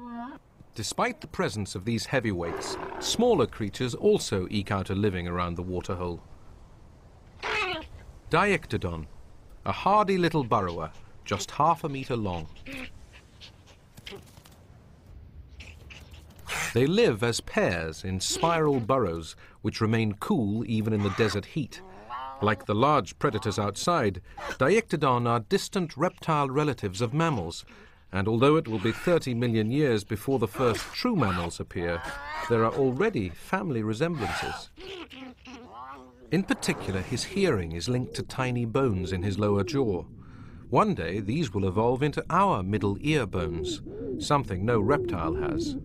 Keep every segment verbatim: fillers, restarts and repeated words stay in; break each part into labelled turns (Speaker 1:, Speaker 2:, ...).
Speaker 1: Despite the presence of these heavyweights, smaller creatures also eke out a living around the waterhole. Diictodon, a hardy little burrower, just half a metre long. They live as pairs in spiral burrows which remain cool even in the desert heat. Like the large predators outside, Diictodon are distant reptile relatives of mammals, and although it will be thirty million years before the first true mammals appear, there are already family resemblances. In particular, his hearing is linked to tiny bones in his lower jaw. One day, these will evolve into our middle ear bones, something no reptile has.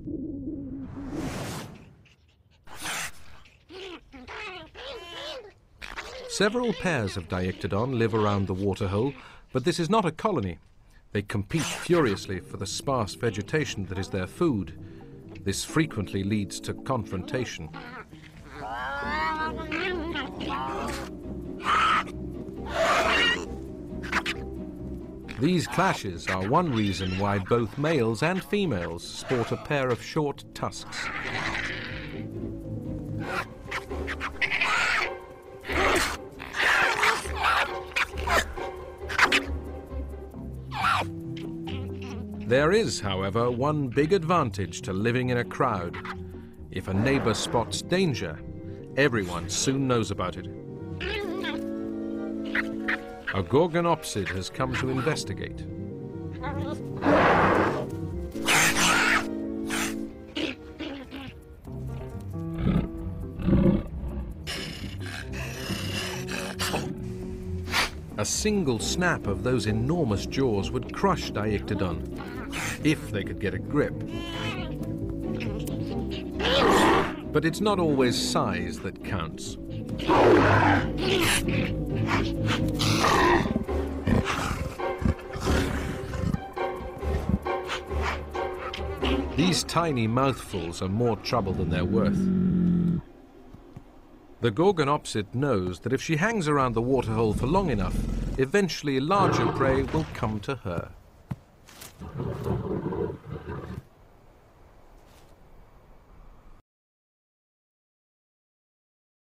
Speaker 1: Several pairs of Diictodon live around the waterhole, but this is not a colony. They compete furiously for the sparse vegetation that is their food. This frequently leads to confrontation. These clashes are one reason why both males and females sport a pair of short tusks. There is, however, one big advantage to living in a crowd. If a neighbor spots danger, everyone soon knows about it. A gorgonopsid has come to investigate. A single snap of those enormous jaws would crush Diictodon, if they could get a grip. But it's not always size that counts. These tiny mouthfuls are more trouble than they're worth. The gorgonopsid knows that if she hangs around the waterhole for long enough, eventually larger prey will come to her.